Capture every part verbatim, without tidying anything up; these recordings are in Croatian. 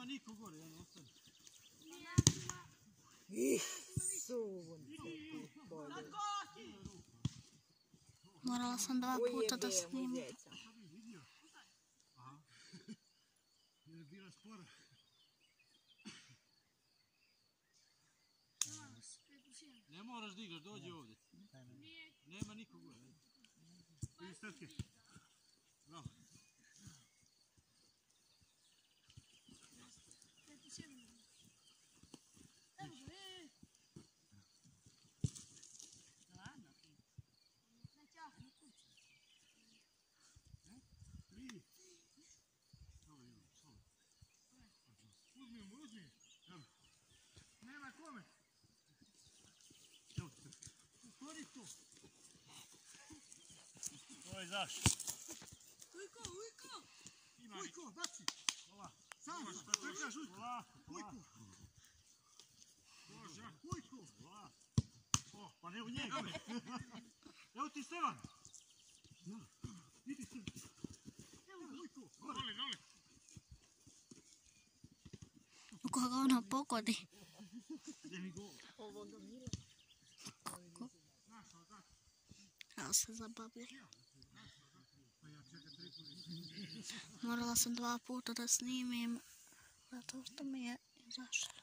Nema niko gore, ja ostane. Ih, sunce ti bolje. Morala sam dva puta da snimim. Aha. Jer je bila spora. Ne moraš da igraš, dođi ovdje. Nema niko gore. Vidi Srke. Bravo. Uzmi mu, uzmi. Nema kome. Utvori to. Ovo je zaš. Ujko, ujko. Ujko, baci. Hvala. Sam, čekaš ujko. Ujko. Boža. Ujko. Hvala. O, pa ne u njega. Evo ti Stevan. Idi Stevan. Evo ujko. Dole, dole. U koga ona pogodi? Gdje mi go? Ovo ga mila. Kako? Ja se zabavljaju. Morala sam dva puta da snimim, zato što mi je izašlo.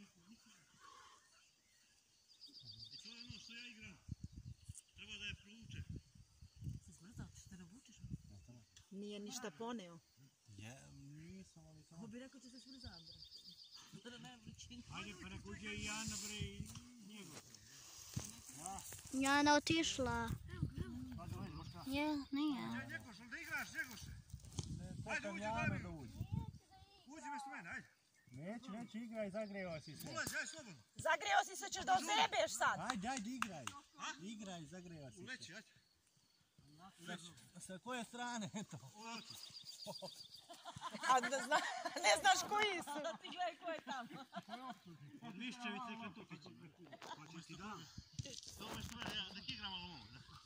I to je ono što ja igram. Treba da je provuče. Si zmrzao, ti što ne vučeš? Nije ništa poneo. Ja, nisam, ali samo... Ko bi rekao će se smrzao, bre. Da ne vrućin. Ajde, pa neko uđe i Jana, bre, i njegov. Jana otišla. Pa da već, možda. Je, nije. Ajde, Njegoš, ali da igraš, Njegoše. Ajde, uđi, daj mi. Uđi bez mene, ajde. Neću, neću, igraj, zagreo si se. Ulazi, ajde, slobodno. Zagreo si se, ćeš da ozebeš sad. Ajde, ajde, igraj. Igraj, zagreo si se. Uleći, ajde. Sa koje strane je to? Ovako. A ne, zna, ne znaš koji su. Ti gledaj ko je tamo. Od Mišćevice i Katukića. Hoćeš ti da? To me što je, nek igramo ovom.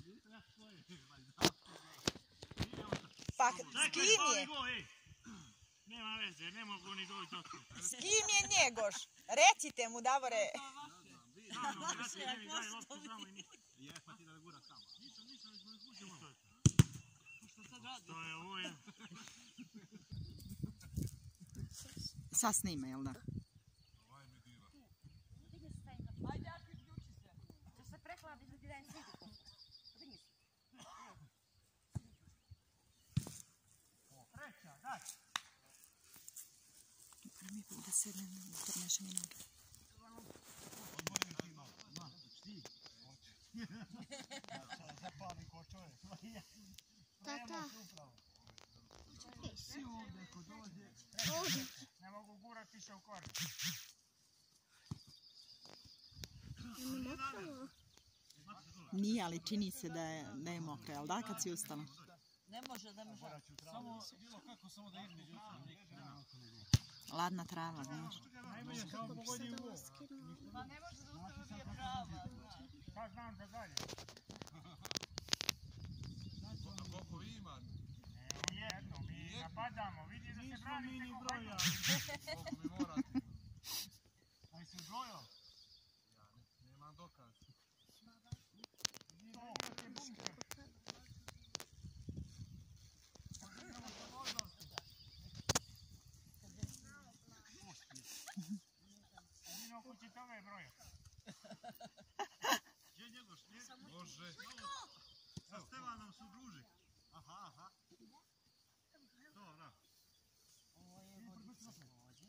Pa s kim je? Nema veze, ne mogu ni doći do toga. S kim je Njegoš? Recite mu, Davore. Je, pa ti da gura tamo. Nisam, nisam, nisam, nisam, nisam. Što sad radi? To je ovo je. Sad snima, jel da? Ajde, Aki, uključi se. Ćeš se prekladiti da ti dajem sliku. Podigni se. Treća, daj. Mi bude sedne unutar naše minute. Odmorim ti malo. Ma, ti. Zapalim ko čovjek. Tata. Si ovdje ko dođe. Ne mogu gurati više u koricu. Nije, ali čini se da je, da je mokro, jel da, kad si ustala? Ne može, ne može. Samo, bilo kako, samo da između. Ladna trava, znaš. Najbolje samo pogodi u ovo. Pa ne može da ustavi da je prava. Pa znam da dalje. Koliko vi ima? Jedno, mi napadamo, vidi da se branite ko broja. Koliko mi morate? Ali se brojao? Ja ne, nemam dokaz. To, kad je bunker. Jedino ko će tome broja. Gdje Njegoš? Može. Sa Stevanom su druži. Aha, aha. Dobro. Ovo je vodica također.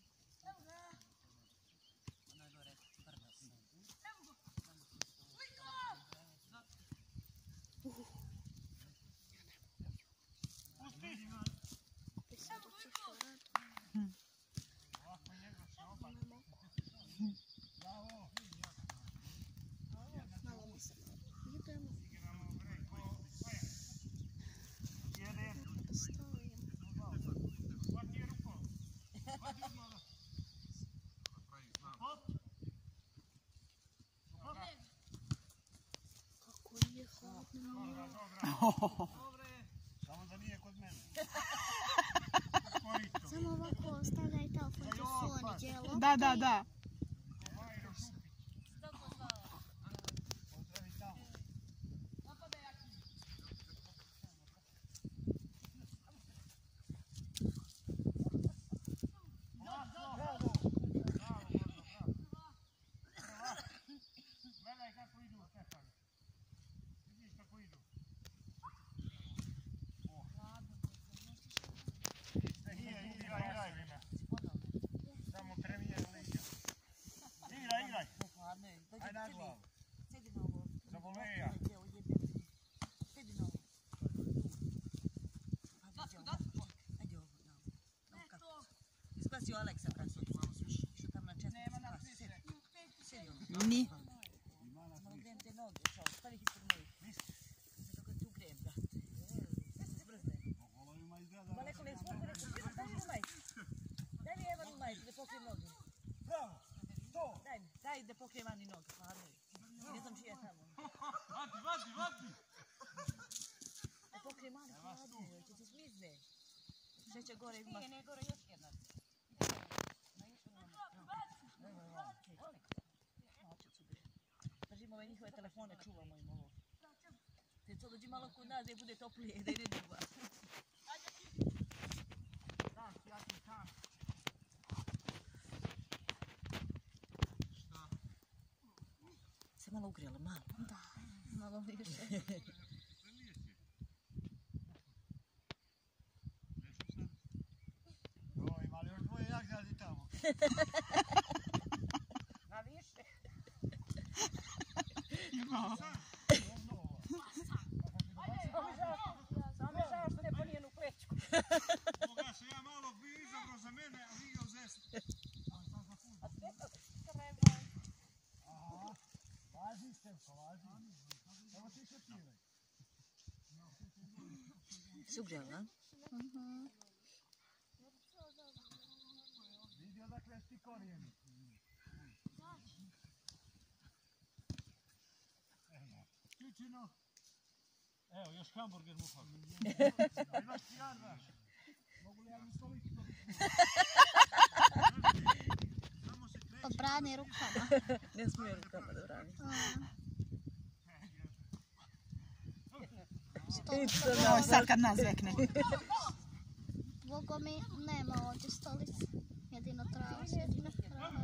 Ona je gore brda sedi. Pusti! Ovako Njegoš je oba. Bravo! Igramo bre, ko sve. Jedan. Hvati je rukom. Hvati odmah. Hop. Hop. Kako je hladno. Dobra, dobra. Dobre. Samo da nije kod mene. Korito. Samo ovako ostavljaj telefon za Da, da, da. Gledaj kako idu, Stefan. Vidiš kako idu. Igraj, igraj, igraj, Vina. Samo premijer liga. Igraj, igraj. Aj na glavu. Sedi na ovo. Za voleja. Sedi na ovo. Ajde ovo. Spasio Aleksa kad su što tam na četiri. Nema na sedi. Sedi ovo. Ni. Malo grem te noge, čao, stavi ih ispred mojih. Zato kad tu grem, da. Brzo je. Ma neko me izvuče, neko, daj mi majicu. Daj mi Evanu majicu da pokrijem noge. Bravo. To. Daj mi, daj da pokrijem Ani noge, hladno je. Ne znam čija je tamo. Vadi, vadi, vadi! Da pokrijem Ani, hladno je, će ti smizne. Sreća gore ima. Nije, ne gore još jedna. Držimo ove njihove telefone, čuvamo im ovo. Te to dođi malo kod nas da je bude toplije, da ide dugo. Se malo ugrijalo, malo. Da, malo više. Oj, mali još dvoje jak zadi tamo. Na više. Samo je žao što ne ponijen u klečku. Boga se ja malo bi izabrao za mene, a vi ga uzesti. Aha, važi Stefko, važi. Evo ti se pivaj. Se ugrijalo, a? Vidi odakle ti korijeni. Ključino. Evo, još hamburger mu fali. Imaš ti jardaš. Mogu li ja mi stoliti to? Obrani rukama. Ne smije rukama da brani. Ovo sad kad nas zvekne. Bogo mi nema ovdje stolice. Jedino trava, jedino trava.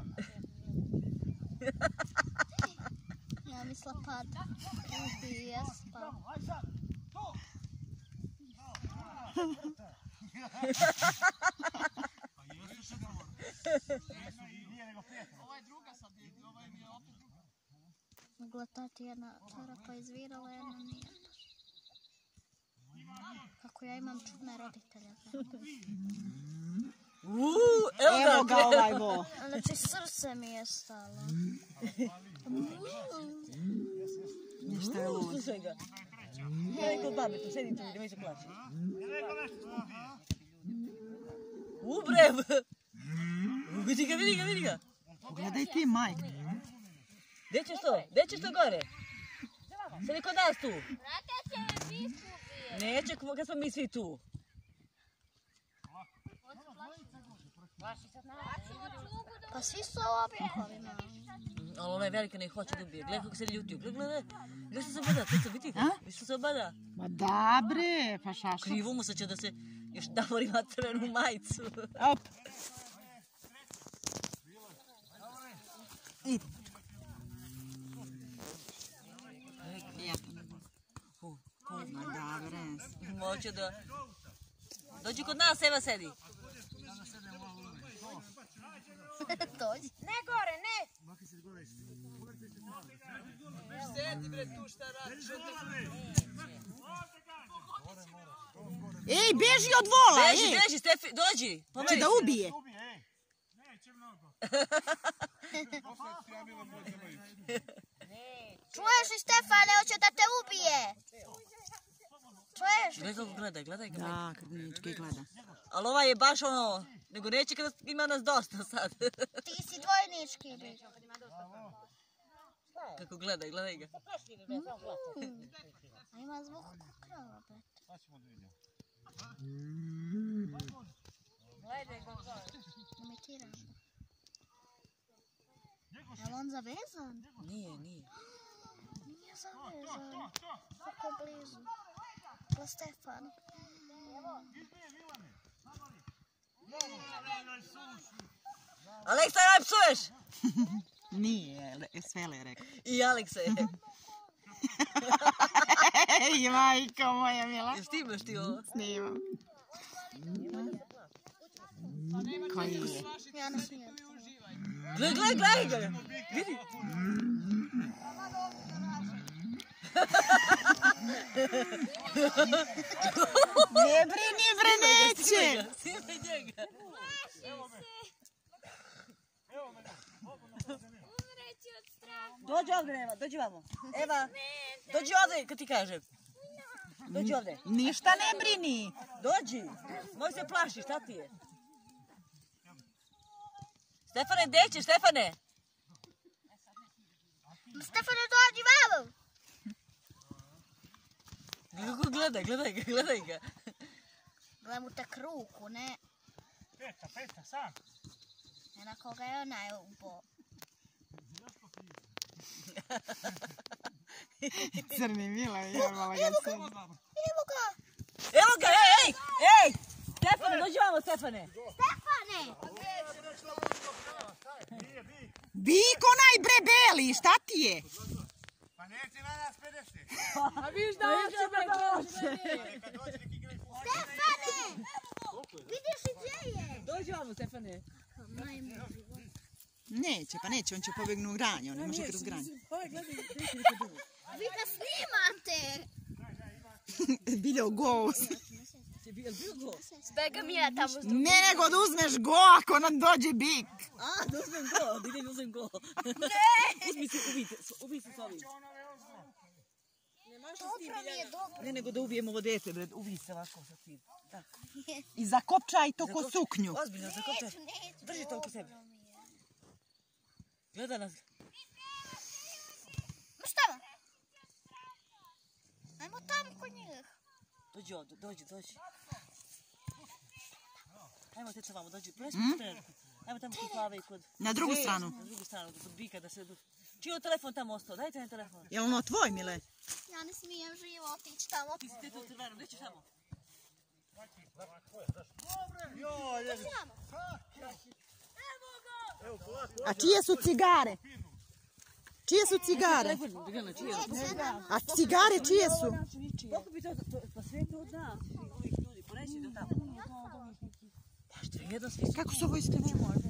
Ja misla pada. I jes pa. Aj sad, to! Pa jesu se govor. Nije nego prijatelj. Mogla tati jedna čarapa izvirala, jedna nije. Kako ja imam čudne roditelje. Uuu, Evo ga ovaj vo. Znači srce mi je stalo. Ništa je lud. Slušaj ga. Gledaj kod babe tu, sedi tu, nemoj se plaći. U, bre! Vidi ga, vidi ga, vidi ga. Pogledaj ti, majke. Gdje ćeš to? Gdje ćeš to gore? Sedi kod nas tu. Neće, kad smo mi svi tu. Pa svi su obukovima. Ali ona je velika, ne hoće da ubije. Gledaj kako se ljutio. Gledaj, gledaj. Gledaj što se obada, to se vidi ga. Viš što se obada. Ma da bre, pa šaša. Krivo mu se će da se još Davor ima crvenu majicu. Op. Idi. Ma da bre. Moće da... Dođi kod nas, Eva sedi. Dođi. Ne gore, ne! Ej, beži od vola, Beži, ej. beži, Stefi, dođi. Će Pomeri da se. ubije. Neće mnogo. Čuješ li, Stefane, hoće da te ubije. Čuješ? Gledaj kako gleda, gledaj ga. Da, kad nički gleda. Ali ovaj je baš ono, nego neće kada ima nas dosta sad. Ti si dvojnički. Kako gledaj, gledaj ga. A ima zvuk krava, bet. Pa ćemo da vidimo. Gledaj ga. Imitiram. Je li on zavezan? Nije, nije. Nije zavezan. Kako blizu. To Stefan. Aleksa, aj psuješ? Nije, Svele je rekao. I Aleksa je. Ej, majko moja mila. Jel snimaš ti ovo? Snimam. Koji je? Ja ne smijem. Gledaj, gledaj, gledaj ga. Vidi. Ne brini, bre, neće. Snimaj njega. Dođi ovdje, Eva, dođi vamo. Eva, dođi ovdje, kad ti kažem. Dođi ovdje. Ništa ne brini. Dođi. Moj se plaši, šta ti je? Stefane, gdje ćeš, Stefane? Stefane, dođi vamo. Gledaj, gledaj ga, gledaj ga. Gledam u tek ruku, ne, Peta, peta, sam. ne na koga je onaj ubo. Crni Mila je jorvala ga se. Evo ga. Evo ga, ej, ej, ej! Stefane, dođi vamo, Stefane. Stefane. Bik onaj bre beli, šta ti je? Pa neće na nas pedeset. A viš da hoće da dođe. Neka dođe, neki igraju po Stefane. Vidiš i gdje je? Dođi vamo, Stefane. Neće, pa neće, on će pobegnu u granje, on ne može kroz granje. Vi ga snimate. Biljo go. Spega mi je tamo. Ne nego da uzmeš go ako nam dođe bik. A, da uzmem go, da idem uzmem go. Ne! Uzmi se, ubijte, ubij se s ovim. Dobro mi je, dobro. Ne nego da ubijem ovo dete, bre, ubij se ovako sa tim. Tako. I zakopčaj to ko suknju. Ozbiljno, zakopčaj. Neću, neću. Drži to oko sebe. Gleda nas. Ma šta vam? Ajmo tamo kod njih. Dođi ovdje, dođi, dođi. Ajmo teca vamo, dođi. Preći Mm? kod trenerku. Ajmo tamo kod Plave i kod... Na drugu Ej, stranu. Na drugu stranu, kod Bika da se... Čiji je telefon tamo ostao? Dajte mi telefon. Je li ono tvoj, Mile? Ja ne smijem živo otići tamo. Ti si te tu crvenom, gdje ćeš tamo? A čije su cigare? Čije su cigare? Telefon, Bigana, čiji je? A cigare čije su? Kako bi to, to, pa sve to zna. Ovih ljudi, poneći do tamo. Pa što je jedan svi su... Kako su ovo isključili?